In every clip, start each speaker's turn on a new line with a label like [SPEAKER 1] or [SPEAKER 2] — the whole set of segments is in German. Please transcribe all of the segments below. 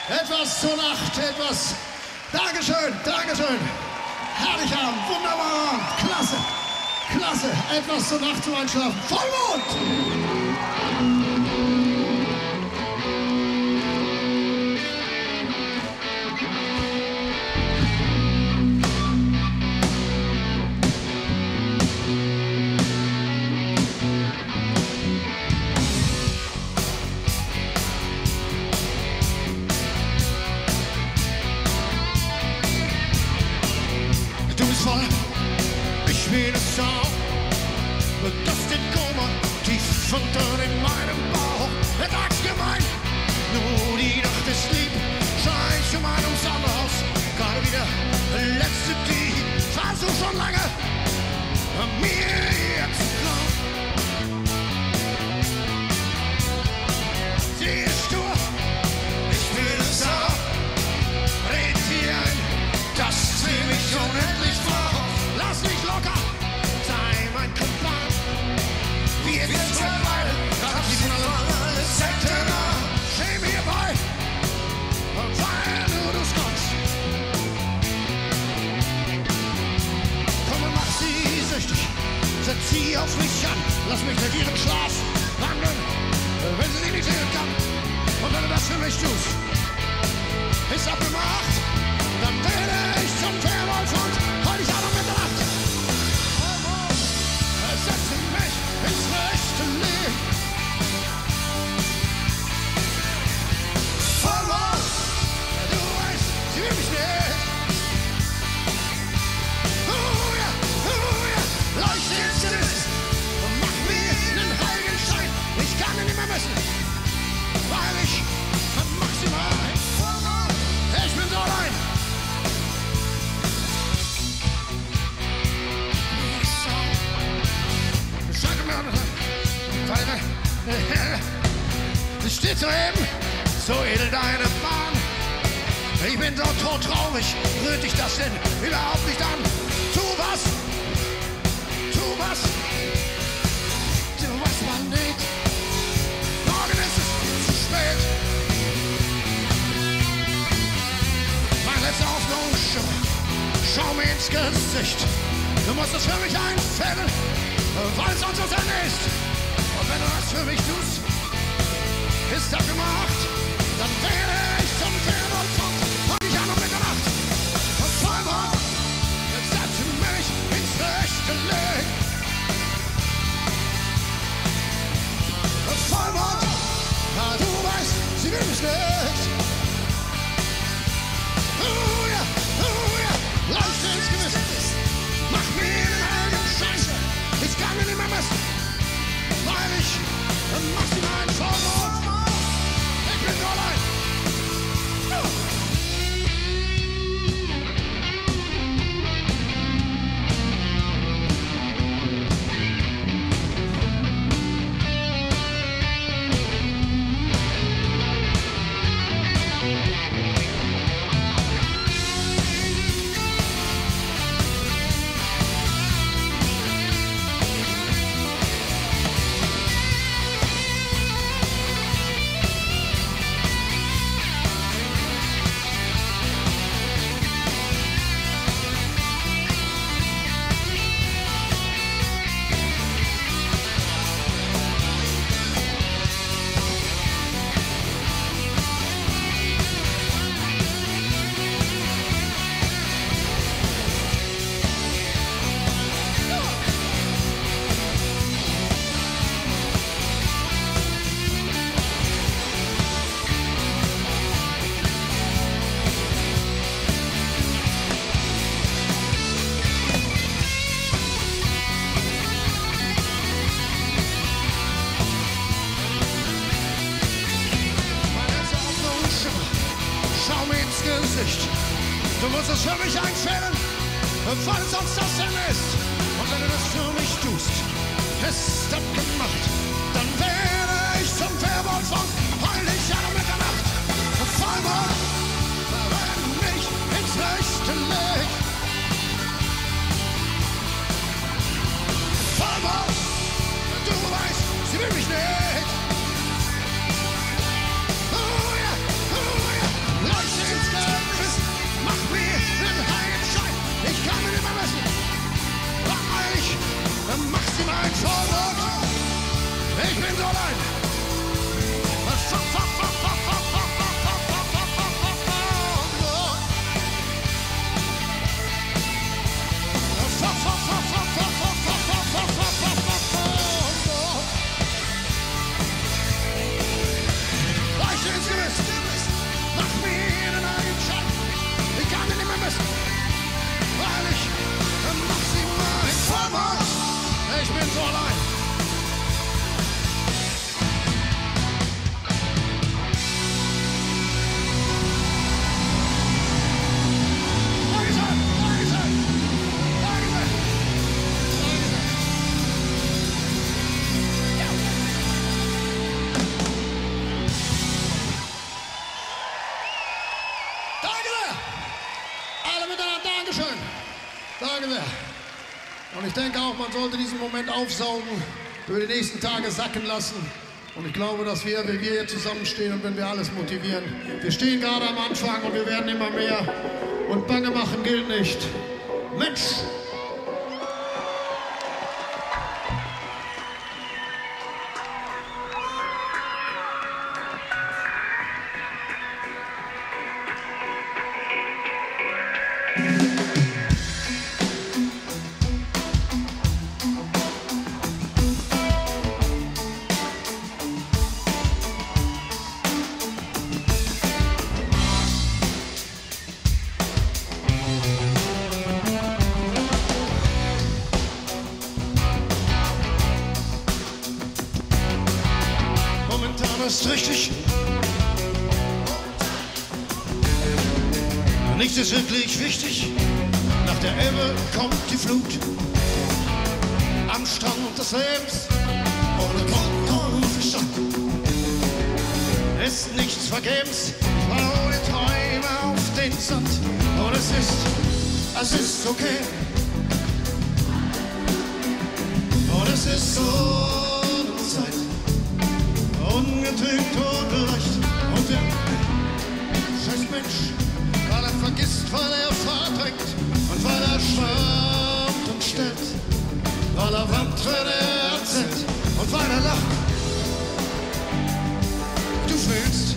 [SPEAKER 1] Etwas zur Nacht, etwas. Dankeschön, Dankeschön. Herrlich Abend, wunderbar Abend, klasse, klasse. Etwas zur Nacht zum Einschlafen. Vollmond!
[SPEAKER 2] Ich bin eine Sau, das den Kummer tief unter in meinem Bauch. Der Tag ist gemein, nur die Nacht ist lieb. Scheint zu meinem Sommerhaus, gerade wieder der letzte Dieb. Versuch schon lange, mir jetzt zu klauen. Sie ist stur, ich bin eine Sau. Red hier ein, das will mich unendlich vor. Lass mich locker, sei mein Kumpan. Wir sind zwei Beine, das ist von alle Sekten an. Steh mir bei, weil du das kannst. Komm und mach sie süchtig, setz sie auf mich an. Lass mich mit ihrem Schlaf wandeln, wenn sie nicht sehen kann. Und wenn du das für mich tust, ist abgemacht. Dann werde ich zum Werwolf und heul dich an um Mitternacht. Setze mich ins rechte Licht. Vollmond, du weißt, sie will mich nicht. Ja, leuchte ins Gesicht und mach mir einen Heiligenschein. Ich kann ihn nicht mehr messen, weil ich maximal Vollmond, ich bin so allein. Sie steht soeben, so edel deine Bahn. Ich bin so todtraurig, rührt dich das denn überhaupt nicht an? Tu was, man nicht. Morgen ist es zu spät. Mein letzter Hoffnung, schau mir ins Gesicht. Du musst es für mich einfällen, weil es sonst das Ende ist. Und wenn du das für mich tust, ist das gemacht. Dann werde ich zum Werwolf und ich an um Mitternacht. Und Vollmond, jetzt setze mich ins rechte Licht. Und Vollmond, ja, du weißt, sie will mich nicht. Ja, leuchte ins Gewissen. Mach mir den heiligen Scheiße. Ich kann mir nicht mehr messen, weil ich maximal Vollmond. Ich bin so allein. Du musst es für mich einfällen, weil sonst das Ende ist. Und wenn du das für mich tust, ist das gemacht. Dann werde ich zum Werwolf und heul dich an um Mitternacht. Vollmond, wenn mich ins rechte Licht. Vollmond, du weißt, sie will mich nicht.
[SPEAKER 1] Danke sehr. Und ich denke auch, man sollte diesen Moment aufsaugen, über die nächsten Tage sacken lassen. Und ich glaube, dass wir, wenn wir hier zusammenstehen und wenn wir alles motivieren, wir stehen gerade am Anfang und wir werden immer mehr. Und Bange machen gilt nicht. Mensch!
[SPEAKER 2] Ist richtig. Nichts ist wirklich wichtig. Nach der Ebbe kommt die Flut. Am Strand des Lebens, ohne Kopf und Verstand, ist nichts vergebens. Ich baue die Träume auf den Sand. Und es ist okay. Und es ist Sonnenzeit. Ungetrübt und leicht. Und der scheiß Mensch, weil er vergisst, weil er verdrängt und weil er schwärmt und stellt, weil er wand, wenn er erzählt und weil er lacht. Du fühlst,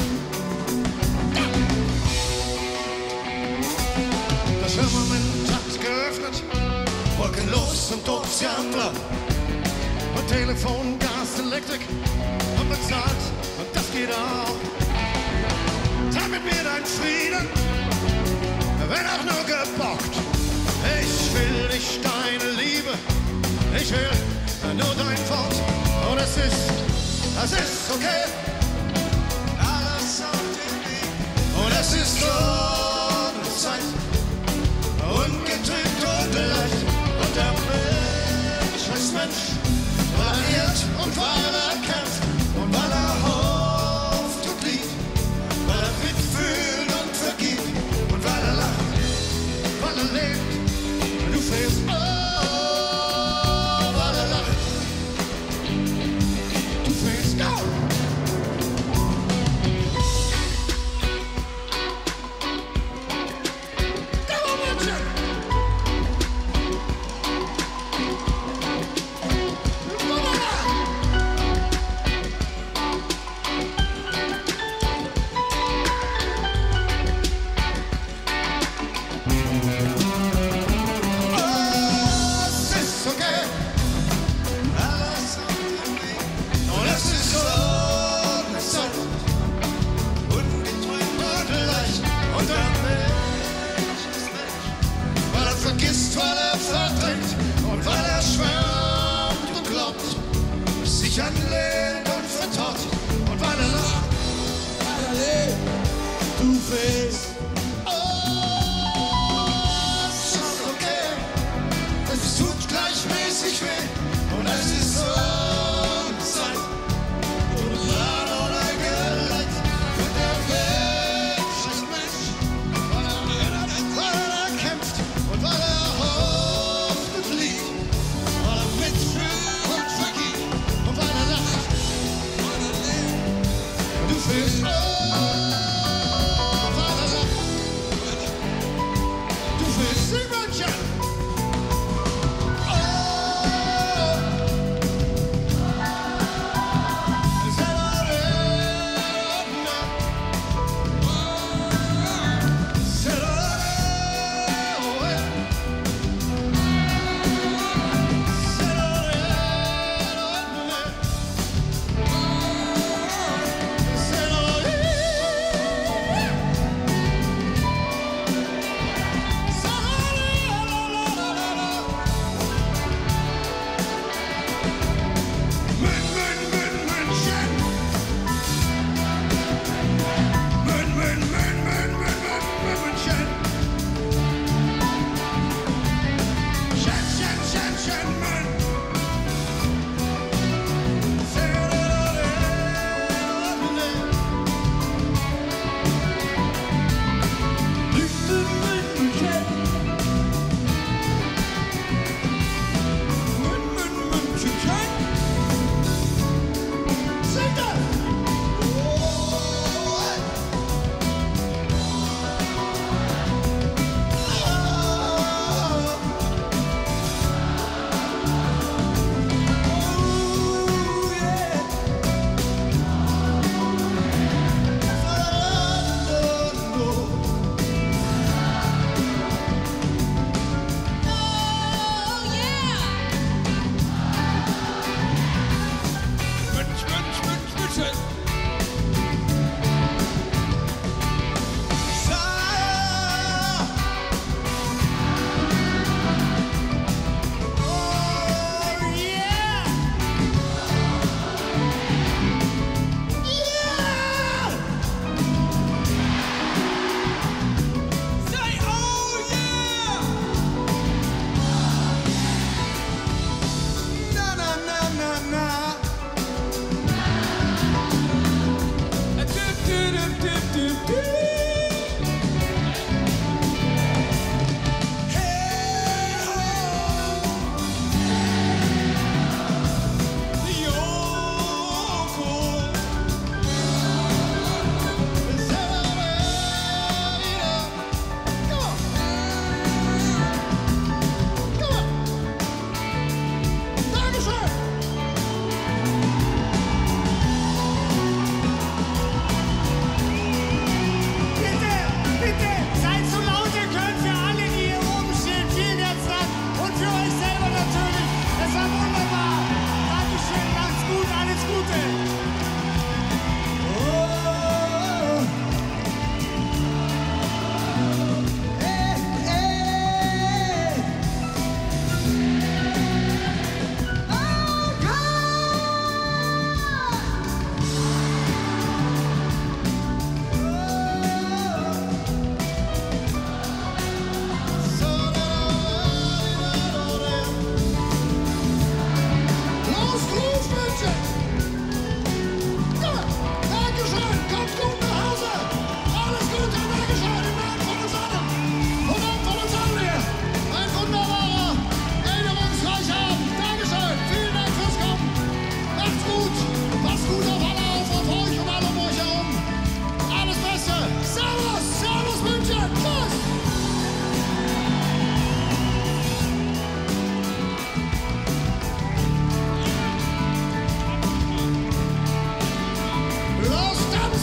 [SPEAKER 2] das Firmament hat geöffnet, wolkenlos und Ozeanblau und Telefon, Gas, Elektrik und bezahlt, und das geht auch. Teil mit mir dein Frieden, wenn auch nur gebockt. Ich will nicht deine Liebe, ich will nur dein Wort. Und es ist okay, alles auf den Weg. Und es ist Sonnenzeit, ungetrübt und leicht. Und der Mensch ist Mensch, weil er irrt und weil er kämpft und weil er hofft und liebt, weil er mitfühlt und vergibt und weil er lacht, weil er lebt. Du fehlst, weil er lacht. Du fehlst, go! Vergisst, weil er verdrängt und weil er schwärmt und glaubt, sich anlehnt und vertraut und weil er lacht, weil er lebt, du fehlst. Es ist okay, es tut gleichmäßig weh und es ist Sonnenzeit, ohne Plan oder Geleit und der Mensch ist Mensch, weil er kämpft. Weil er hofft und liebt, weil er mitfühlt und vergibt und weil er lacht, weil er lebt. Du fühlst, weil er lacht. Du fühlst, Simönchen.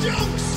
[SPEAKER 1] Jungs!